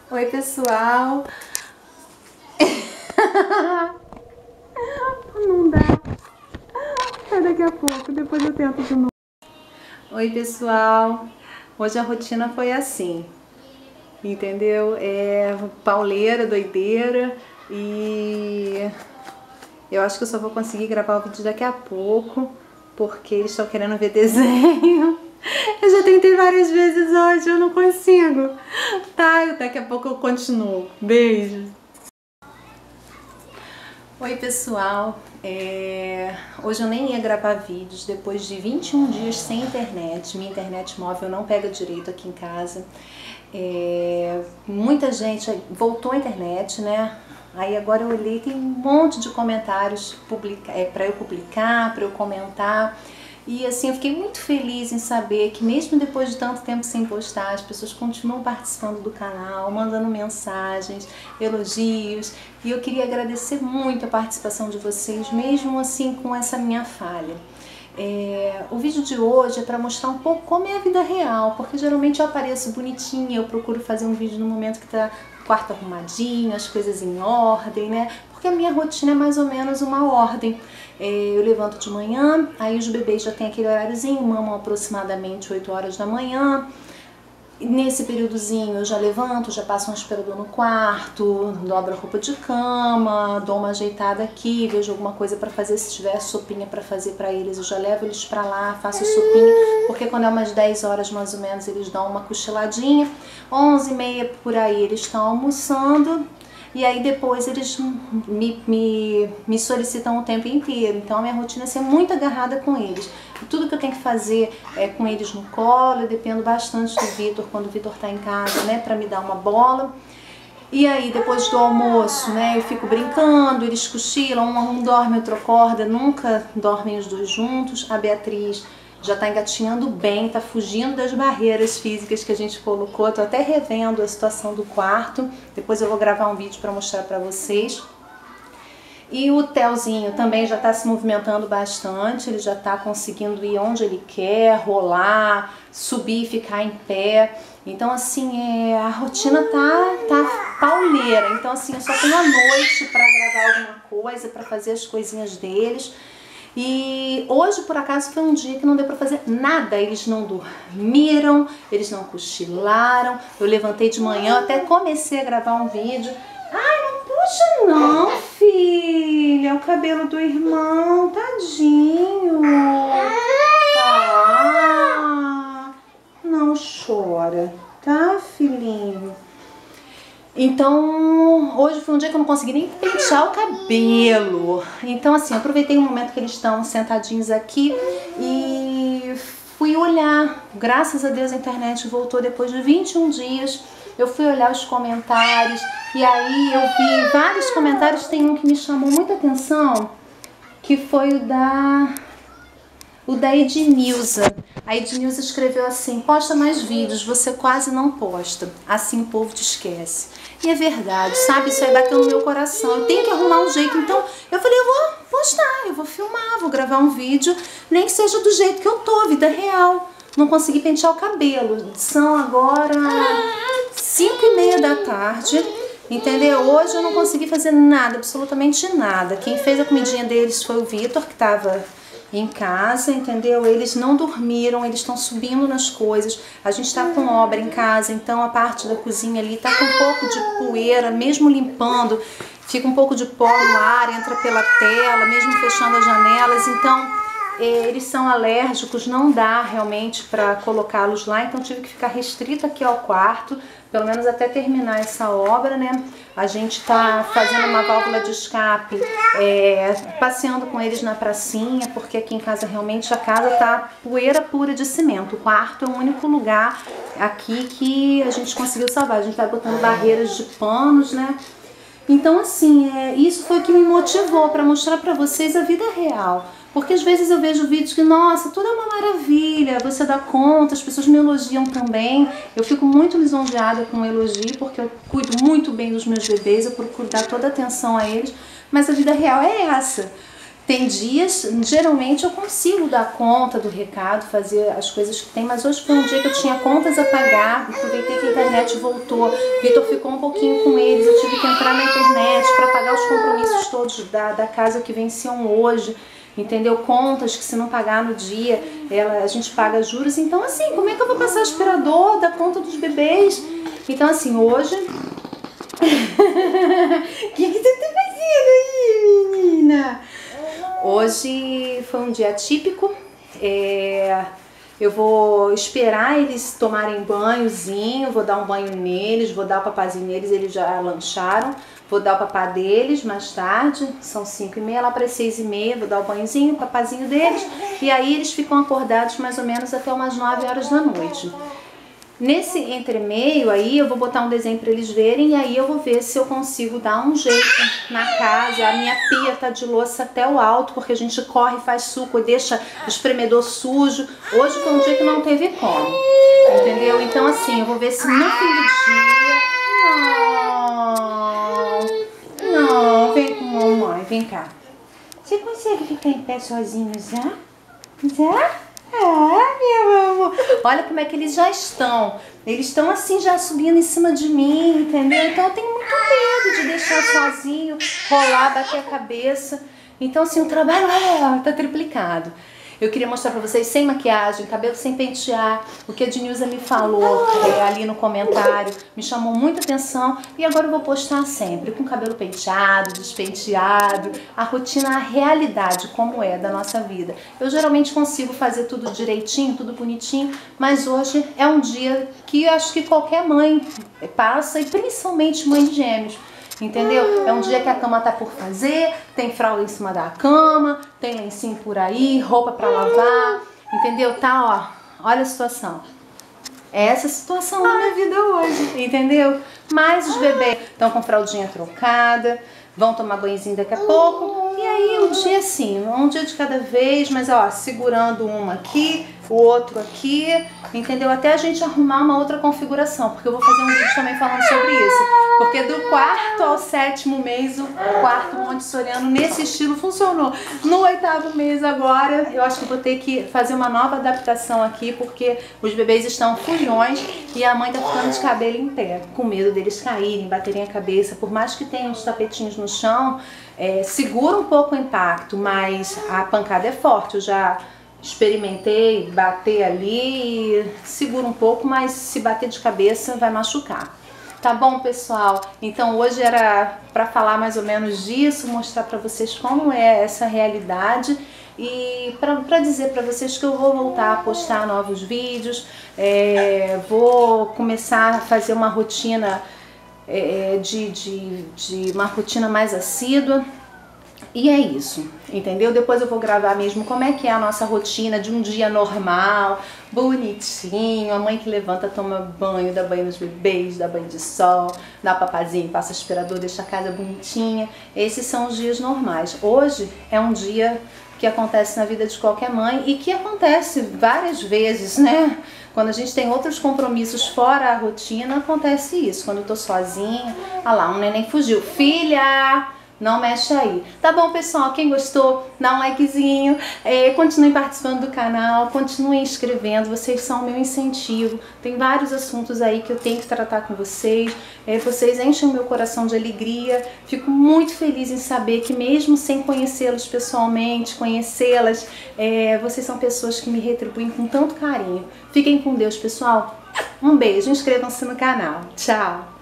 Oi, pessoal. Não dá. Até daqui a pouco, depois eu tento de novo. Oi, pessoal. Hoje a rotina foi assim, entendeu? Pauleira, doideira, e eu acho que eu só vou conseguir gravar o vídeo daqui a pouco, porque eles estão querendo ver desenho. Eu já tentei várias vezes hoje, eu não consigo. Tá, daqui a pouco eu continuo. Beijo. Oi, pessoal. Hoje eu nem ia gravar vídeos depois de 21 dias sem internet. Minha internet móvel não pega direito aqui em casa. Muita gente voltou à internet, né? Aí agora eu olhei, tem um monte de comentários para eu publicar, para eu comentar. E assim, eu fiquei muito feliz em saber que mesmo depois de tanto tempo sem postar, as pessoas continuam participando do canal, mandando mensagens, elogios. E eu queria agradecer muito a participação de vocês, mesmo assim com essa minha falha. O vídeo de hoje é para mostrar um pouco como é a vida real, porque geralmente eu apareço bonitinha, eu procuro fazer um vídeo no momento que tá o quarto arrumadinho, as coisas em ordem, né? Porque a minha rotina é mais ou menos uma ordem. Eu levanto de manhã, aí os bebês já têm aquele horáriozinho, mamam aproximadamente 8 horas da manhã. Nesse períodozinho eu já levanto, já passo um aspirador no quarto, dobro a roupa de cama, dou uma ajeitada aqui, vejo alguma coisa para fazer, se tiver sopinha para fazer para eles, eu já levo eles para lá, faço sopinha, porque quando é umas 10 horas mais ou menos eles dão uma cochiladinha, 11h30 por aí eles estão almoçando. E aí depois eles me solicitam o tempo inteiro. Então a minha rotina é ser muito agarrada com eles. E tudo que eu tenho que fazer é com eles no colo. Eu dependo bastante do Vitor quando o Vitor tá em casa, né, para me dar uma bola. E aí depois do almoço, né, eu fico brincando, eles cochilam, um dorme, outro acorda, nunca dormem os dois juntos. A Beatriz já tá engatinhando bem, tá fugindo das barreiras físicas que a gente colocou. Tô até revendo a situação do quarto. Depois eu vou gravar um vídeo para mostrar para vocês. E o Telzinho também já tá se movimentando bastante. Ele já tá conseguindo ir onde ele quer, rolar, subir e ficar em pé. Então assim, a rotina tá pauleira. Então assim, eu só tenho a noite para gravar alguma coisa, para fazer as coisinhas deles. E hoje, por acaso, foi um dia que não deu pra fazer nada. Eles não dormiram, eles não cochilaram. Eu levantei de manhã, até comecei a gravar um vídeo. Ai, não puxa não, filha. É o cabelo do irmão, tadinho. Ah, não chora, tá, filhinho? Então, hoje foi um dia que eu não consegui nem pentear o cabelo. Então, assim, eu aproveitei o momento que eles estão sentadinhos aqui e fui olhar. Graças a Deus a internet voltou depois de 21 dias. Eu fui olhar os comentários e aí eu vi vários comentários. Tem um que me chamou muita atenção, que foi o da Ednilza. A Ednilza escreveu assim: posta mais vídeos, você quase não posta, assim o povo te esquece. E é verdade, sabe? Isso aí bateu no meu coração. Eu tenho que arrumar um jeito. Então eu falei, eu vou postar, eu vou filmar, vou gravar um vídeo, nem que seja do jeito que eu tô, vida real. Não consegui pentear o cabelo. São agora 5h30 da tarde, entendeu? Hoje eu não consegui fazer nada, absolutamente nada. Quem fez a comidinha deles foi o Vitor, que tava em casa, entendeu? Eles não dormiram, eles estão subindo nas coisas. A gente tá com obra em casa, então a parte da cozinha ali tá com um pouco de poeira, mesmo limpando, fica um pouco de pó no ar, entra pela tela, mesmo fechando as janelas. Então eles são alérgicos, não dá realmente para colocá-los lá, então tive que ficar restrita aqui ao quarto, pelo menos até terminar essa obra, né? A gente tá fazendo uma válvula de escape, passeando com eles na pracinha, porque aqui em casa realmente a casa tá poeira pura de cimento. O quarto é o único lugar aqui que a gente conseguiu salvar. A gente tá botando barreiras de panos, né? Então assim, isso foi o que me motivou para mostrar para vocês a vida real. Porque às vezes eu vejo vídeos que, nossa, tudo é uma maravilha, você dá conta, as pessoas me elogiam também. Eu fico muito lisonjeada com o elogio, porque eu cuido muito bem dos meus bebês, eu procuro dar toda a atenção a eles. Mas a vida real é essa. Tem dias, geralmente eu consigo dar conta do recado, fazer as coisas que tem, mas hoje foi um dia que eu tinha contas a pagar, aproveitei que a internet voltou, Vitor ficou um pouquinho com eles, eu tive que entrar na internet para pagar os compromissos todos da casa que venciam hoje, entendeu? Contas que se não pagar no dia, a gente paga juros, então assim, como é que eu vou passar aspirador, dar conta dos bebês? Então assim, hoje... O que você tá fazendo aí, menina? Hoje foi um dia típico, eu vou esperar eles tomarem banhozinho, vou dar um banho neles, vou dar o papazinho neles, eles já lancharam, vou dar o papá deles mais tarde, são 5h30, lá para as 6h30, vou dar o banhozinho, o papazinho deles, e aí eles ficam acordados mais ou menos até umas 9 horas da noite. Nesse entremeio aí eu vou botar um desenho para eles verem e aí eu vou ver se eu consigo dar um jeito na casa. A minha pia tá de louça até o alto porque a gente corre, faz suco e deixa o espremedor sujo. Hoje foi um dia que não teve como, entendeu? Então assim, eu vou ver se no fim do dia... Não, vem com a mamãe, vem cá. Você consegue ficar em pé sozinho já? Já? Ah, meu amor. Olha como é que eles já estão. Eles estão assim já subindo em cima de mim, entendeu? Então eu tenho muito medo de deixar sozinho, rolar, bater a cabeça. Então assim, o trabalho tá triplicado. Eu queria mostrar pra vocês sem maquiagem, cabelo sem pentear, o que a Denilza me falou ali no comentário, me chamou muita atenção e agora eu vou postar sempre, com cabelo penteado, despenteado, a rotina, a realidade, como é da nossa vida. Eu geralmente consigo fazer tudo direitinho, tudo bonitinho, mas hoje é um dia que eu acho que qualquer mãe passa, e principalmente mãe de gêmeos. Entendeu? É um dia que a cama tá por fazer, tem fralda em cima da cama, tem lencinho por aí, roupa pra lavar, entendeu? Tá, ó, olha a situação. É essa a situação da minha vida hoje, entendeu? Mas os bebês estão com fraldinha trocada, vão tomar banhozinho daqui a pouco, e aí um dia assim, um dia de cada vez, mas ó, segurando uma aqui, o outro aqui, entendeu? Até a gente arrumar uma outra configuração, porque eu vou fazer um vídeo também falando sobre isso. Porque do 4º ao 7º mês, o quarto montessoriano nesse estilo funcionou. No 8º mês agora, eu acho que vou ter que fazer uma nova adaptação aqui, porque os bebês estão furiões e a mãe tá ficando de cabelo em pé, com medo deles caírem, baterem a cabeça. Por mais que tenham os tapetinhos no chão, segura um pouco o impacto, mas a pancada é forte. Eu já experimentei bater ali e segura um pouco, mas se bater de cabeça vai machucar. Tá bom, pessoal? Então hoje era para falar mais ou menos disso, mostrar para vocês como é essa realidade e para dizer para vocês que eu vou voltar a postar novos vídeos, vou começar a fazer uma rotina de uma rotina mais assídua. E é isso, entendeu? Depois eu vou gravar mesmo como é que é a nossa rotina de um dia normal, bonitinho, a mãe que levanta, toma banho, dá banho nos bebês, dá banho de sol, dá papazinho, passa aspirador, deixa a casa bonitinha. Esses são os dias normais. Hoje é um dia que acontece na vida de qualquer mãe e que acontece várias vezes, né? Quando a gente tem outros compromissos fora a rotina, acontece isso. Quando eu tô sozinha, ah lá, um neném fugiu. Filha! Não mexe aí. Tá bom, pessoal? Quem gostou, dá um likezinho, continuem participando do canal, continuem escrevendo, vocês são o meu incentivo. Tem vários assuntos aí que eu tenho que tratar com vocês, vocês enchem o meu coração de alegria. Fico muito feliz em saber que mesmo sem conhecê-los pessoalmente, conhecê-las, vocês são pessoas que me retribuem com tanto carinho. Fiquem com Deus, pessoal. Um beijo, inscrevam-se no canal. Tchau!